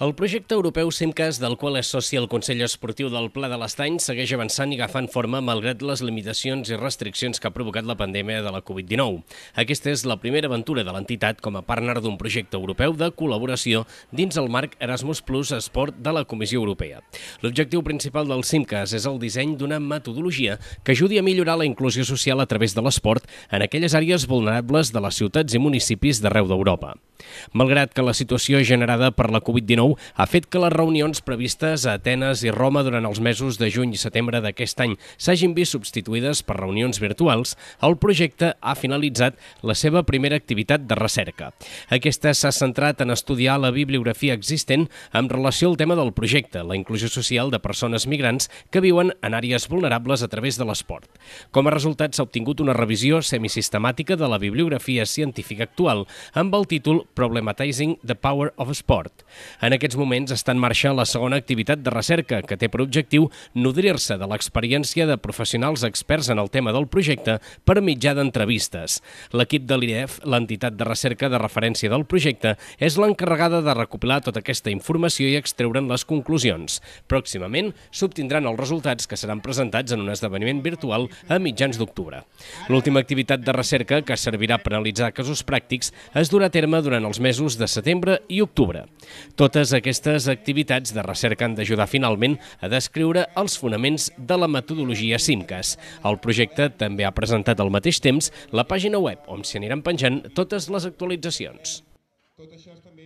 El projecte europeu SIMCAS, del qual és soci el Consell Esportiu del Pla de l'Estany, segueix avançant i agafant forma malgrat les limitacions i restriccions que ha provocat la pandèmia de la Covid-19. Aquesta és la primera aventura de l'entitat com a partner d'un projecte europeu de col·laboració dins el marc Erasmus Plus Esport de la Comissió Europea. L'objectiu principal del SIMCAS és el disseny d'una metodologia que ajudi a millorar la inclusió social a través de l'esport en aquelles àrees vulnerables de les ciutats i municipis d'arreu d'Europa. Malgrat que la situació generada per la Covid-19 ha fet que les reunions previstes a Atenes i Roma durant els mesos de juny i setembre d'aquest any s'hagin vist substituïdes per reunions virtuals, el projecte ha finalitzat la seva primera activitat de recerca. Aquesta s'ha centrat en estudiar la bibliografia existent en relació al tema del projecte, la inclusió social de persones migrants que viuen en àrees vulnerables a través de l'esport. Com a resultat, s'ha obtingut una revisió semisistemàtica de la bibliografia científica actual amb el títol Problematizing the Power of Sport. En aquests moments està en marxa la segona activitat de recerca, que té per objectiu nodrir-se de l'experiència de professionals experts en el tema del projecte per mitjà d'entrevistes. L'equip de l'IREF, l'entitat de recerca de referència del projecte, és l'encarregada de recopilar tota aquesta informació i extreure'n les conclusions. Pròximament s'obtindran els resultats que seran presentats en un esdeveniment virtual a mitjans d'octubre. L'última activitat de recerca, que servirà per analitzar casos pràctics, es durà a terme durant els mesos de setembre i octubre. Totes aquestes activitats de recerca han d'ajudar finalment a descriure els fonaments de la metodologia SIMCAS. El projecte també ha presentat al mateix temps la pàgina web on s'hi aniran penjant totes les actualitzacions. Tot això és també